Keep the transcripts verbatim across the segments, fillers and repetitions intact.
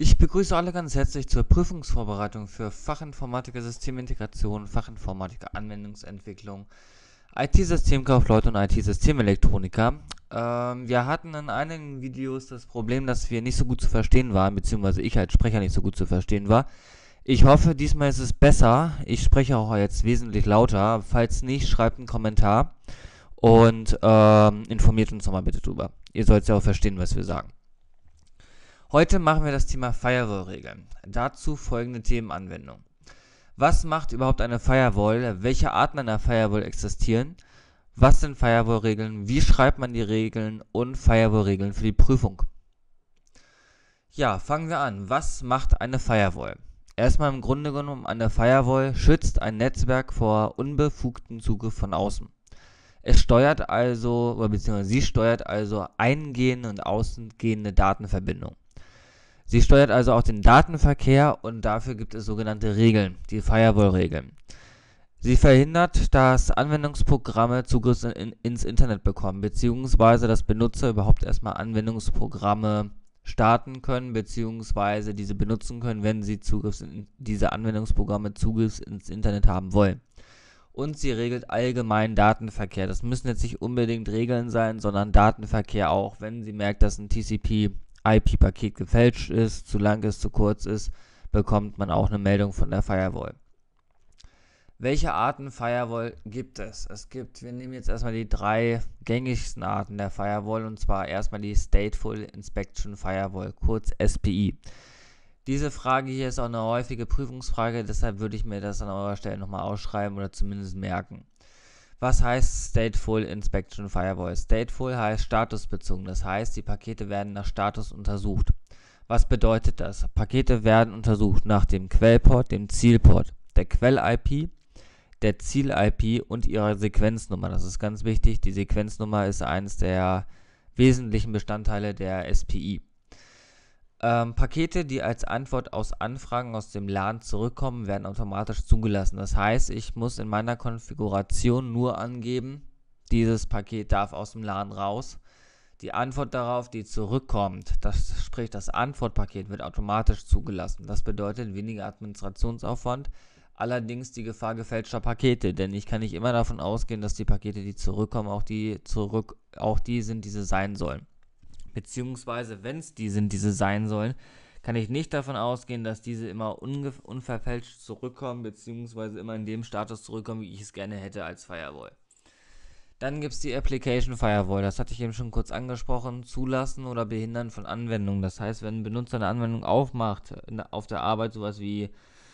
Ich begrüße alle ganz herzlich zur Prüfungsvorbereitung für Fachinformatiker Systemintegration, Fachinformatiker Anwendungsentwicklung, I T-Systemkaufleute und I T-Systemelektroniker. Ähm, wir hatten in einigen Videos das Problem, dass wir nicht so gut zu verstehen waren, beziehungsweise ich als Sprecher nicht so gut zu verstehen war. Ich hoffe, diesmal ist es besser. Ich spreche auch jetzt wesentlich lauter. Falls nicht, schreibt einen Kommentar und ähm, informiert uns nochmal bitte drüber. Ihr sollt ja auch verstehen, was wir sagen. Heute machen wir das Thema Firewall-Regeln. Dazu folgende Themenanwendung. Was macht überhaupt eine Firewall? Welche Arten einer Firewall existieren? Was sind Firewall-Regeln? Wie schreibt man die Regeln? Und Firewall-Regeln für die Prüfung. Ja, fangen wir an. Was macht eine Firewall? Erstmal im Grunde genommen, eine Firewall schützt ein Netzwerk vor unbefugtem Zugriff von außen. Es steuert also, oder beziehungsweise sie steuert also eingehende und ausgehende Datenverbindungen. Sie steuert also auch den Datenverkehr und dafür gibt es sogenannte Regeln, die Firewall-Regeln. Sie verhindert, dass Anwendungsprogramme Zugriff in, ins Internet bekommen, beziehungsweise dass Benutzer überhaupt erstmal Anwendungsprogramme starten können, beziehungsweise diese benutzen können, wenn sie Zugriff in diese Anwendungsprogramme Zugriff ins Internet haben wollen. Und sie regelt allgemein Datenverkehr. Das müssen jetzt nicht unbedingt Regeln sein, sondern Datenverkehr auch. Wenn sie merkt, dass ein T C P I P-Paket gefälscht ist, zu lang ist, zu kurz ist, bekommt man auch eine Meldung von der Firewall. Welche Arten Firewall gibt es? Es gibt, wir nehmen jetzt erstmal die drei gängigsten Arten der Firewall, und zwar erstmal die Stateful Inspection Firewall, kurz S P I. Diese Frage hier ist auch eine häufige Prüfungsfrage, deshalb würde ich mir das an eurer Stelle nochmal ausschreiben oder zumindest merken. Was heißt Stateful Inspection Firewall? Stateful heißt statusbezogen, das heißt, die Pakete werden nach Status untersucht. Was bedeutet das? Pakete werden untersucht nach dem Quellport, dem Zielport, der Quell-I P, der Ziel-I P und ihrer Sequenznummer. Das ist ganz wichtig, die Sequenznummer ist eines der wesentlichen Bestandteile der S P I. Ähm, Pakete, die als Antwort aus Anfragen aus dem LAN zurückkommen, werden automatisch zugelassen. Das heißt, ich muss in meiner Konfiguration nur angeben, dieses Paket darf aus dem LAN raus. Die Antwort darauf, die zurückkommt, das, sprich das Antwortpaket, wird automatisch zugelassen. Das bedeutet weniger Administrationsaufwand, allerdings die Gefahr gefälschter Pakete, denn ich kann nicht immer davon ausgehen, dass die Pakete, die zurückkommen, auch die, zurück, auch die sind, die sie sein sollen. Beziehungsweise, wenn es die sind, diese sein sollen, kann ich nicht davon ausgehen, dass diese immer unverfälscht zurückkommen, beziehungsweise immer in dem Status zurückkommen, wie ich es gerne hätte als Firewall. Dann gibt es die Application Firewall, das hatte ich eben schon kurz angesprochen, Zulassen oder Behindern von Anwendungen. Das heißt, wenn ein Benutzer eine Anwendung aufmacht, auf der Arbeit sowas wie,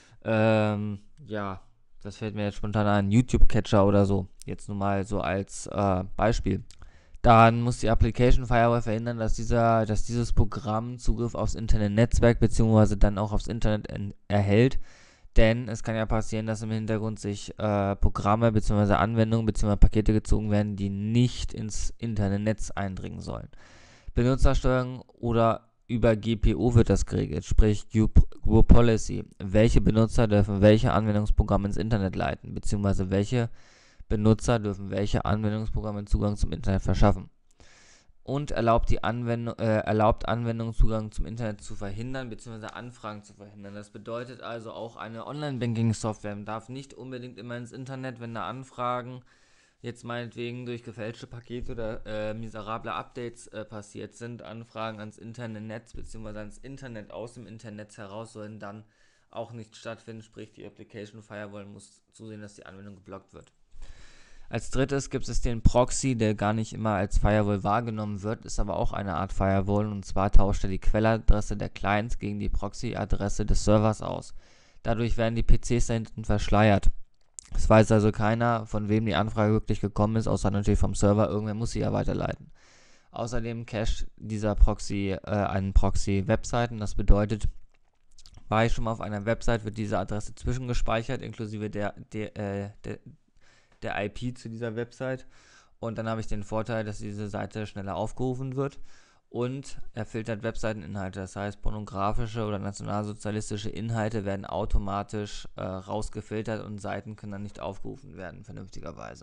ähm, ja, das fällt mir jetzt spontan ein, YouTube-Catcher oder so, jetzt nur mal so als äh, Beispiel. Dann muss die Application Firewall verhindern, dass, dieser, dass dieses Programm Zugriff aufs Internetnetzwerk bzw. dann auch aufs Internet erhält. Denn es kann ja passieren, dass im Hintergrund sich äh, Programme bzw. Anwendungen bzw. Pakete gezogen werden, die nicht ins Internetnetz eindringen sollen. Benutzersteuerung oder über G P O wird das geregelt, sprich Group Policy. Welche Benutzer dürfen welche Anwendungsprogramme ins Internet leiten, bzw. welche Benutzer dürfen welche Anwendungsprogramme Zugang zum Internet verschaffen. Und erlaubt, die Anwendung, äh, erlaubt Anwendungen Zugang zum Internet zu verhindern bzw. Anfragen zu verhindern. Das bedeutet also auch, eine Online-Banking-Software darf nicht unbedingt immer ins Internet, wenn da Anfragen jetzt meinetwegen durch gefälschte Pakete oder äh, miserable Updates äh, passiert sind. Anfragen ans Internetnetz bzw. ans Internet aus dem Internet heraus sollen dann auch nicht stattfinden. Sprich, die Application Firewall muss zusehen, dass die Anwendung geblockt wird. Als drittes gibt es den Proxy, der gar nicht immer als Firewall wahrgenommen wird, ist aber auch eine Art Firewall, und zwar tauscht er die Quelladresse der Clients gegen die Proxy-Adresse des Servers aus. Dadurch werden die P Cs da hinten verschleiert. Es weiß also keiner, von wem die Anfrage wirklich gekommen ist, außer natürlich vom Server. Irgendwer muss sie ja weiterleiten. Außerdem cached dieser Proxy äh, einen Proxy-Webseiten. Das bedeutet, war ich schon mal auf einer Website, wird diese Adresse zwischengespeichert, inklusive der, der, äh, der der I P zu dieser Website, und dann habe ich den Vorteil, dass diese Seite schneller aufgerufen wird, und er filtert Webseiteninhalte, das heißt pornografische oder nationalsozialistische Inhalte werden automatisch äh, rausgefiltert und Seiten können dann nicht aufgerufen werden, vernünftigerweise.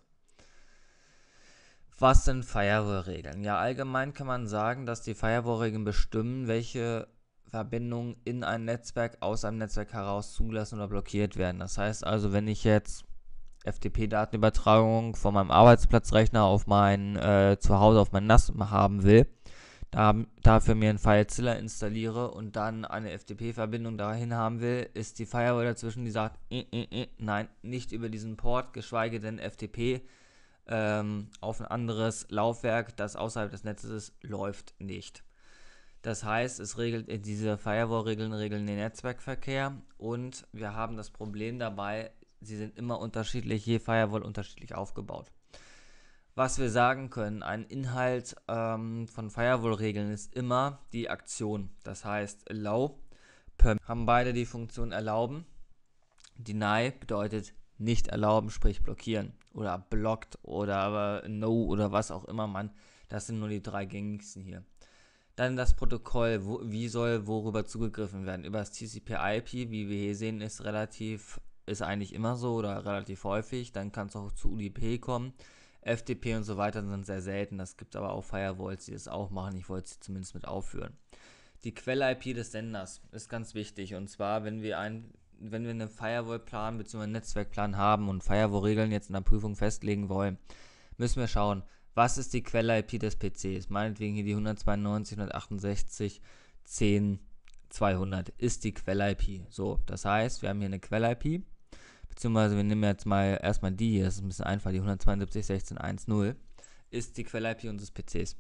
Was sind Firewall-Regeln? Ja, allgemein kann man sagen, dass die Firewall-Regeln bestimmen, welche Verbindungen in ein Netzwerk aus einem Netzwerk heraus zugelassen oder blockiert werden. Das heißt also, wenn ich jetzt F T P-Datenübertragung von meinem Arbeitsplatzrechner auf mein äh, Zuhause auf mein N A S haben will, da, dafür mir einen FileZilla installiere und dann eine F T P-Verbindung dahin haben will, ist die Firewall dazwischen, die sagt, äh, äh, äh, nein, nicht über diesen Port, geschweige denn F T P ähm, auf ein anderes Laufwerk, das außerhalb des Netzes ist, läuft nicht. Das heißt, es regelt, diese Firewall-Regeln regeln den Netzwerkverkehr und wir haben das Problem dabei, sie sind immer unterschiedlich, je Firewall unterschiedlich aufgebaut. Was wir sagen können, ein Inhalt ähm, von Firewall-Regeln ist immer die Aktion. Das heißt, allow, permit, haben beide die Funktion erlauben. Deny bedeutet nicht erlauben, sprich blockieren oder blockt oder aber no oder was auch immer man. Das sind nur die drei gängigsten hier. Dann das Protokoll, wo, wie soll worüber zugegriffen werden? Über das T C P I P, wie wir hier sehen, ist relativ, ist eigentlich immer so oder relativ häufig. Dann kann es auch zu U D P kommen. F T P und so weiter sind sehr selten. Das gibt aber auch Firewalls, die das auch machen. Ich wollte sie zumindest mit aufführen. Die Quell-I P des Senders ist ganz wichtig. Und zwar, wenn wir ein, wenn wir einen Firewall-Plan bzw. einen Netzwerkplan haben und Firewall-Regeln jetzt in der Prüfung festlegen wollen, müssen wir schauen, was ist die Quell-I P des P Cs? Meinetwegen hier die hundertzweiundneunzig Punkt hundertachtundsechzig Punkt zehn Punkt zweihundert ist die Quell-I P. So, das heißt, wir haben hier eine Quell-I P. Beziehungsweise wir nehmen jetzt mal erstmal die hier, das ist ein bisschen einfach, die hundertzweiundsiebzig Punkt sechzehn Punkt eins ist die Quell-I P unseres P Cs.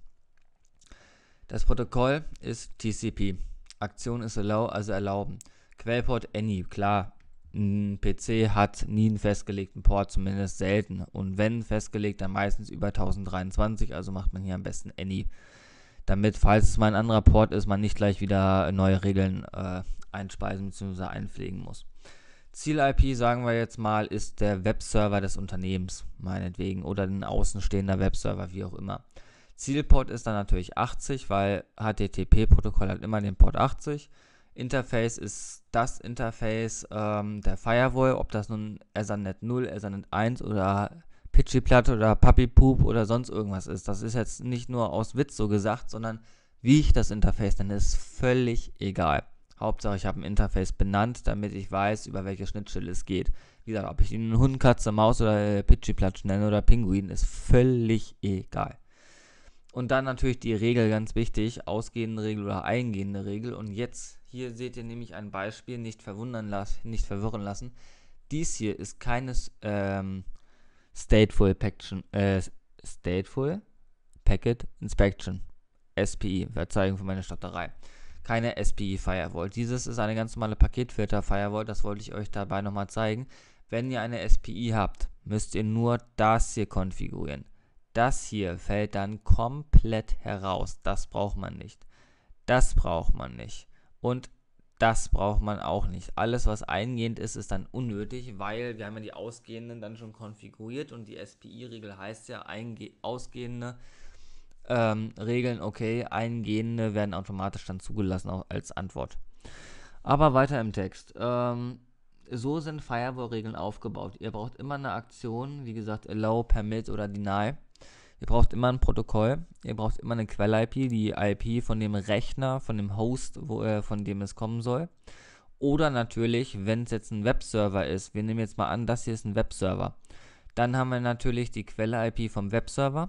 Das Protokoll ist T C P. Aktion ist allow, also erlauben. Quellport any, klar, ein P C hat nie einen festgelegten Port, zumindest selten. Und wenn festgelegt, dann meistens über tausenddreiundzwanzig, also macht man hier am besten any. Damit, falls es mal ein anderer Port ist, man nicht gleich wieder neue Regeln äh, einspeisen bzw. einpflegen muss. Ziel-I P, sagen wir jetzt mal, ist der Webserver des Unternehmens, meinetwegen, oder ein außenstehender Webserver, wie auch immer. Zielport ist dann natürlich achtzig, weil H T T P-Protokoll hat immer den Port achtzig. Interface ist das Interface ähm, der Firewall, ob das nun Ethernet null, Ethernet eins oder Pitchy-Platte oder Puppy-Poop oder sonst irgendwas ist. Das ist jetzt nicht nur aus Witz so gesagt, sondern wie ich das Interface nenne, ist völlig egal. Hauptsache, ich habe ein Interface benannt, damit ich weiß, über welche Schnittstelle es geht. Wie gesagt, ob ich ihn Hund, Katze, Maus oder Pitchy-Platsch nenne oder Pinguin, ist völlig egal. Und dann natürlich die Regel, ganz wichtig, ausgehende Regel oder eingehende Regel. Und jetzt, hier seht ihr nämlich ein Beispiel, nicht verwundern lassen, nicht verwirren lassen. Dies hier ist keine ähm, Stateful, Paction, äh, Stateful Packet Inspection, S P I, Verzeihung für meine Stotterei. Keine S P I-Firewall. Dieses ist eine ganz normale Paketfilter-Firewall, das wollte ich euch dabei nochmal zeigen. Wenn ihr eine S P I habt, müsst ihr nur das hier konfigurieren. Das hier fällt dann komplett heraus. Das braucht man nicht. Das braucht man nicht. Und das braucht man auch nicht. Alles, was eingehend ist, ist dann unnötig, weil wir haben ja die ausgehenden dann schon konfiguriert und die S P I-Regel heißt ja ausgehende ähm, Regeln, okay, eingehende werden automatisch dann zugelassen auch als Antwort. Aber weiter im Text. Ähm, so sind Firewall-Regeln aufgebaut. Ihr braucht immer eine Aktion, wie gesagt, allow, permit oder deny. Ihr braucht immer ein Protokoll, ihr braucht immer eine Quell-I P, die I P von dem Rechner, von dem Host, wo, äh, von dem es kommen soll. Oder natürlich, wenn es jetzt ein Webserver ist, wir nehmen jetzt mal an, das hier ist ein Webserver. Dann haben wir natürlich die Quelle-I P vom Webserver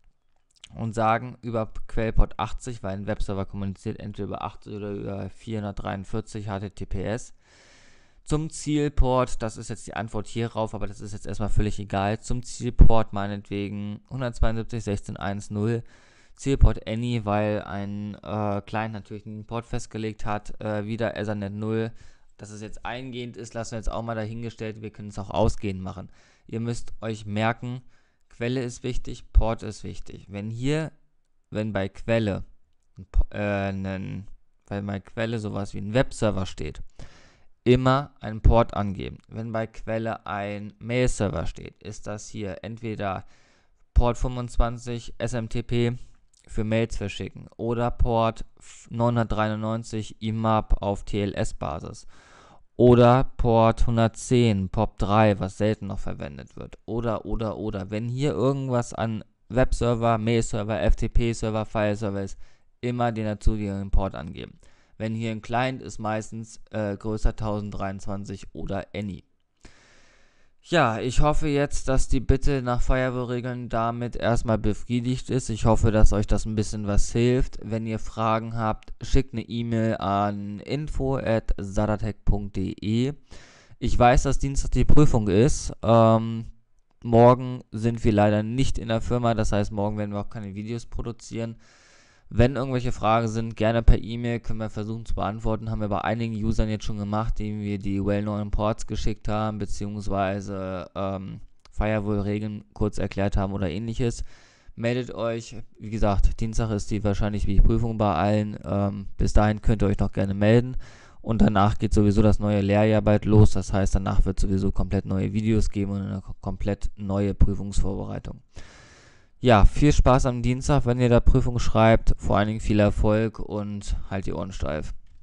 und sagen über Quellport achtzig, weil ein Webserver kommuniziert entweder über achtzig oder über vierhundertdreiundvierzig H T T P S. Zum Zielport, das ist jetzt die Antwort hierauf, aber das ist jetzt erstmal völlig egal. Zum Zielport meinetwegen hundertzweiundsiebzig Punkt sechzehn Punkt eins Zielport any, weil ein äh, Client natürlich einen Port festgelegt hat. Äh, wieder Ethernet null. Dass es jetzt eingehend ist, lassen wir jetzt auch mal dahingestellt. Wir können es auch ausgehend machen. Ihr müsst euch merken, Quelle ist wichtig, Port ist wichtig. Wenn hier, wenn bei Quelle, äh, einen, weil bei Quelle sowas wie ein Webserver steht, immer einen Port angeben. Wenn bei Quelle ein Mail-Server steht, ist das hier entweder Port fünfundzwanzig S M T P für Mails verschicken oder Port neunhundertdreiundneunzig I M A P auf T L S-Basis oder Port hundertzehn P O P drei, was selten noch verwendet wird. Oder, oder, oder. Wenn hier irgendwas an Webserver, Mail-Server, F T P-Server, File-Server ist, immer den dazugehörigen Port angeben. Wenn hier ein Client ist, meistens äh, größer tausenddreiundzwanzig oder Any. Ja, ich hoffe jetzt, dass die Bitte nach Firewall-Regeln damit erstmal befriedigt ist. Ich hoffe, dass euch das ein bisschen was hilft. Wenn ihr Fragen habt, schickt eine E-Mail an info at sadatech punkt de. Ich weiß, dass Dienstag die Prüfung ist. Ähm, morgen sind wir leider nicht in der Firma, das heißt, morgen werden wir auch keine Videos produzieren. Wenn irgendwelche Fragen sind, gerne per E-Mail, können wir versuchen zu beantworten. Haben wir bei einigen Usern jetzt schon gemacht, denen wir die well-known Ports geschickt haben, beziehungsweise ähm, Firewall-Regeln kurz erklärt haben oder ähnliches. Meldet euch, wie gesagt, Dienstag ist die wahrscheinlich die Prüfung bei allen. Ähm, bis dahin könnt ihr euch noch gerne melden. Und danach geht sowieso das neue Lehrjahr bald los. Das heißt, danach wird sowieso komplett neue Videos geben und eine komplett neue Prüfungsvorbereitung. Ja, viel Spaß am Dienstag, wenn ihr da Prüfung schreibt. Vor allen Dingen viel Erfolg und halt die Ohren steif.